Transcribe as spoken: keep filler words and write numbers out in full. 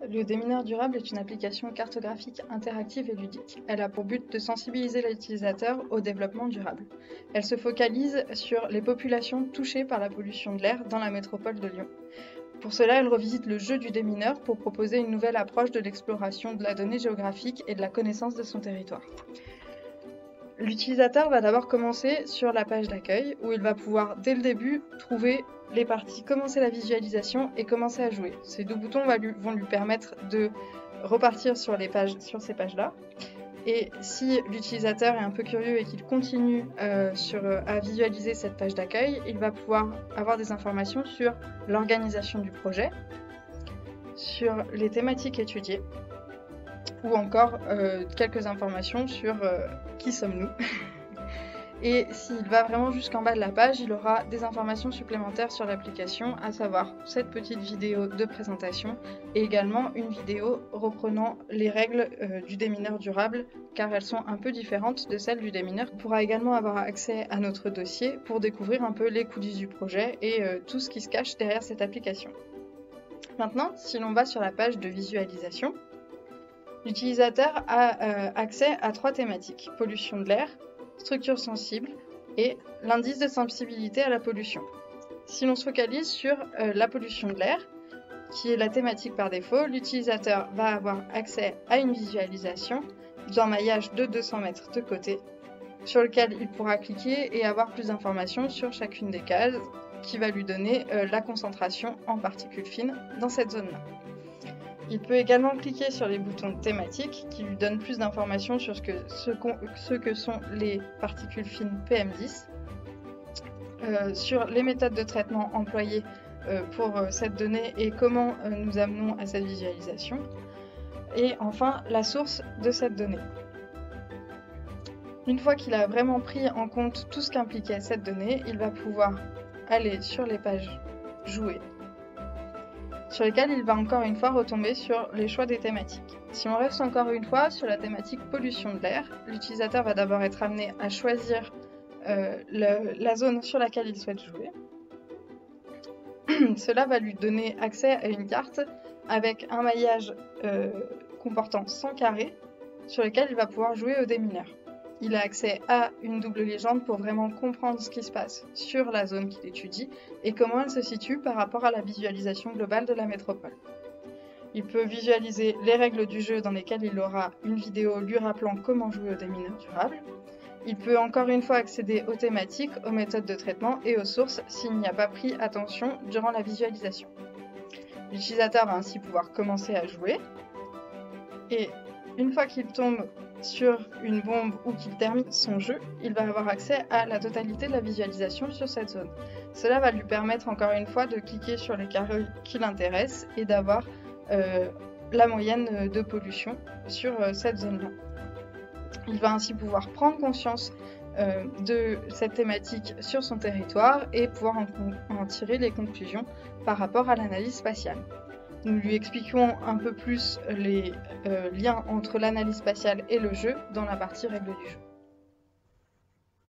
Le démineur durable est une application cartographique interactive et ludique. Elle a pour but de sensibiliser l'utilisateur au développement durable. Elle se focalise sur les populations touchées par la pollution de l'air dans la métropole de Lyon. Pour cela, elle revisite le jeu du démineur pour proposer une nouvelle approche de l'exploration de la donnée géographique et de la connaissance de son territoire. L'utilisateur va d'abord commencer sur la page d'accueil où il va pouvoir dès le début trouver les parties commencer la visualisation et commencer à jouer. Ces deux boutons vont lui permettre de repartir sur, les pages, sur ces pages-là. Et si l'utilisateur est un peu curieux et qu'il continue euh, sur, euh, à visualiser cette page d'accueil, il va pouvoir avoir des informations sur l'organisation du projet, sur les thématiques étudiées, ou encore euh, quelques informations sur euh, qui sommes-nous. Et s'il va vraiment jusqu'en bas de la page, il aura des informations supplémentaires sur l'application, à savoir cette petite vidéo de présentation et également une vidéo reprenant les règles euh, du démineur durable, car elles sont un peu différentes de celles du démineur. On pourra également avoir accès à notre dossier pour découvrir un peu les coulisses du projet et euh, tout ce qui se cache derrière cette application. Maintenant, si l'on va sur la page de visualisation, l'utilisateur a euh, accès à trois thématiques: pollution de l'air, structure sensible et l'indice de sensibilité à la pollution. Si l'on se focalise sur euh, la pollution de l'air, qui est la thématique par défaut, l'utilisateur va avoir accès à une visualisation d'un maillage de deux cents mètres de côté, sur lequel il pourra cliquer et avoir plus d'informations sur chacune des cases, qui va lui donner euh, la concentration en particules fines dans cette zone-là. Il peut également cliquer sur les boutons thématiques qui lui donnent plus d'informations sur ce que, ce, ce que sont les particules fines P M dix, euh, sur les méthodes de traitement employées euh, pour euh, cette donnée et comment euh, nous amenons à cette visualisation, et enfin la source de cette donnée. Une fois qu'il a vraiment pris en compte tout ce qu'impliquait cette donnée, il va pouvoir aller sur les pages jouer, sur lesquels il va encore une fois retomber sur les choix des thématiques. Si on reste encore une fois sur la thématique pollution de l'air, l'utilisateur va d'abord être amené à choisir euh, le, la zone sur laquelle il souhaite jouer. Cela va lui donner accès à une carte avec un maillage euh, comportant cent carrés sur lequel il va pouvoir jouer au démineur. Il a accès à une double légende pour vraiment comprendre ce qui se passe sur la zone qu'il étudie et comment elle se situe par rapport à la visualisation globale de la métropole. Il peut visualiser les règles du jeu dans lesquelles il aura une vidéo lui rappelant comment jouer au démineur durable. Il peut encore une fois accéder aux thématiques, aux méthodes de traitement et aux sources s'il n'y a pas pris attention durant la visualisation. L'utilisateur va ainsi pouvoir commencer à jouer et une fois qu'il tombe sur une bombe ou qu'il termine son jeu, il va avoir accès à la totalité de la visualisation sur cette zone. Cela va lui permettre encore une fois de cliquer sur les carrés qui l'intéressent et d'avoir euh, la moyenne de pollution sur euh, cette zone-là. Il va ainsi pouvoir prendre conscience euh, de cette thématique sur son territoire et pouvoir en, en tirer les conclusions par rapport à l'analyse spatiale. Nous lui expliquons un peu plus les euh, liens entre l'analyse spatiale et le jeu dans la partie règles du jeu.